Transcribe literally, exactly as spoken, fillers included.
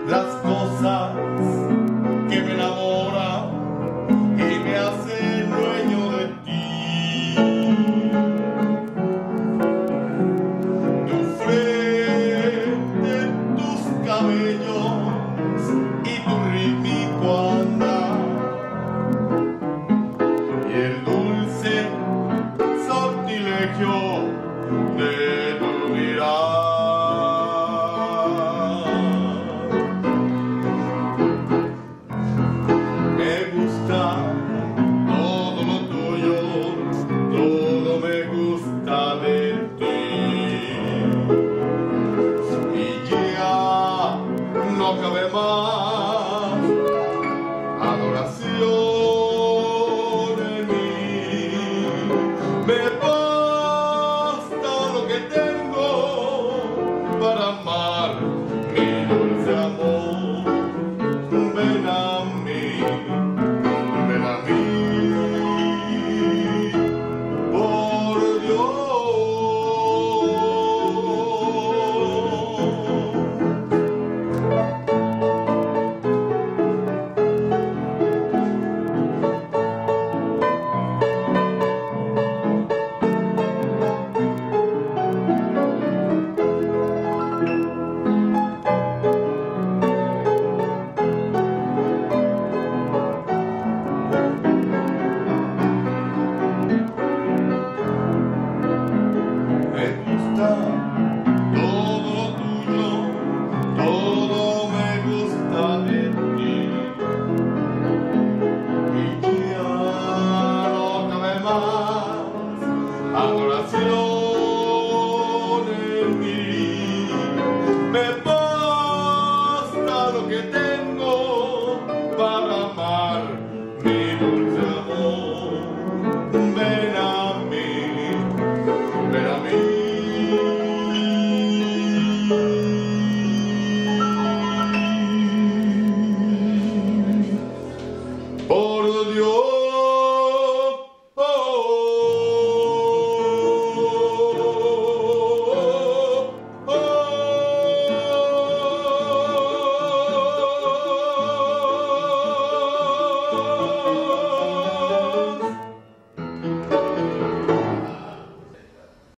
las cosas que me enamoran y me hacen dueño de ti. Tu frente, tus cabellos y tu rítmico andar y el dulce sortilegio de tu mirar. Me gusta todo lo tuyo, todo me gusta de ti. Y ya no cabe más